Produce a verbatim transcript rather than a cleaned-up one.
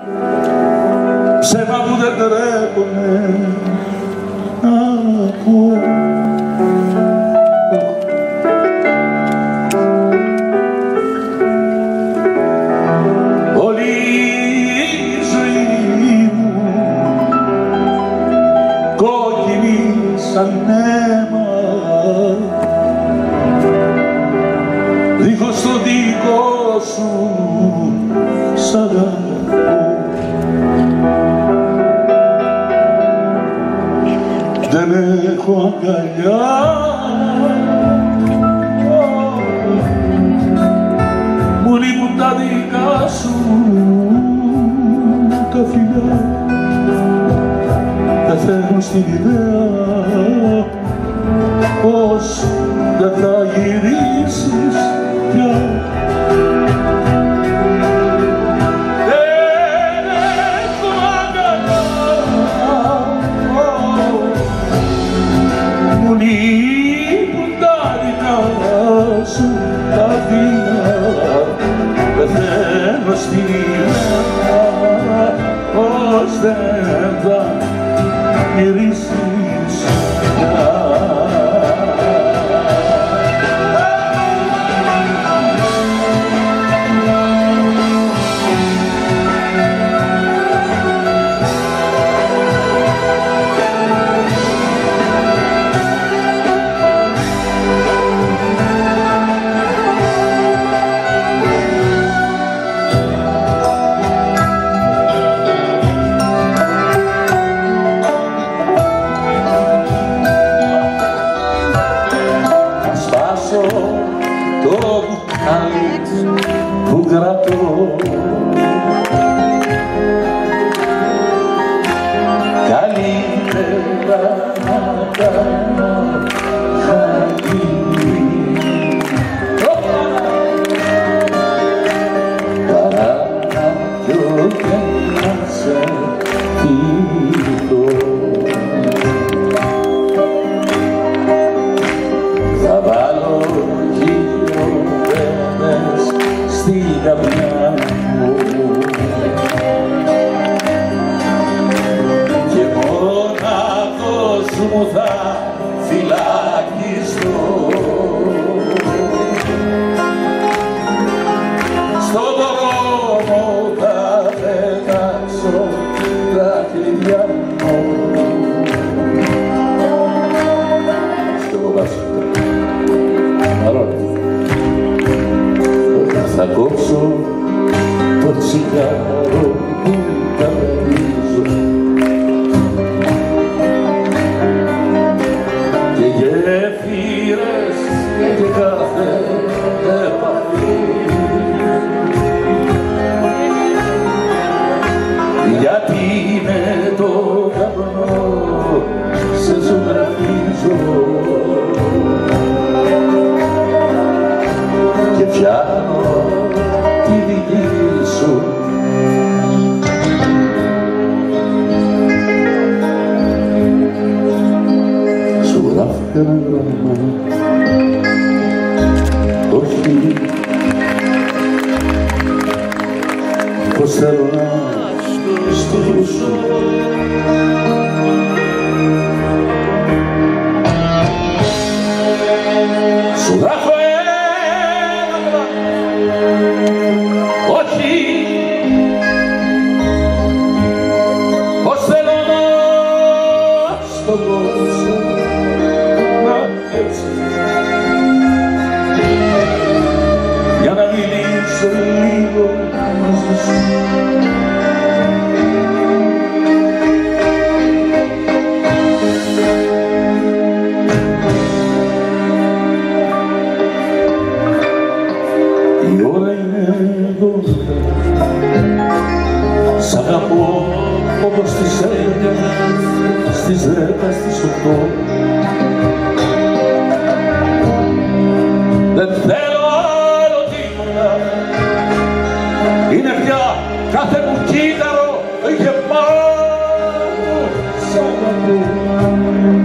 ψέμα που δεν τρέπομαι να πω. Όλη η ζωή μου κόκκινη σαν αίμα, δίχως το δικό σου σ' αγαπώ. Δεν έχω αγκαλιά, μου λείπουν τα δικά σου τα φιλιά. Πεθαίνω στην ιδέα πως δεν θα γυρίσεις πια. Πεθαίνω στην ιδέα πως δεν θα γυρίσεις πια. Το μπουκάλι που κρατώ, καλύτερα να κάνω χαρτί παρά να πιω και να σε κοιτώ. Θα βάλω στην καρδιά μου και μόναχος μου θα φυλακιστώ. Στον δρόμο θα πετάξω τα κλειδιά μου. Στο κοβάσιο θα κόψω το τσιγάρο που καπνίζω και γέφυρες και κάθε επαφή, γιατί με το καπνό σε ζωγραφίζω και φτιάχνω τη δική σου σου γράφω ένα γράμμα, όχι πως θέλω να στο ζήσω. Σου γράφω ένα γράμμα, όχι πως θέλω να στο ζήσω. Να έτσι για να μιλήσω λίγο μαζί σου. Η ώρα είναι δώδεκα, σ' αγαπώ όπως στις έννια, στις δέκα, στις οκτώ. Δεν θέλω άλλο τίποτα, είναι πια κάθε μου κύτταρο γεμάτο σ' αγαπώ.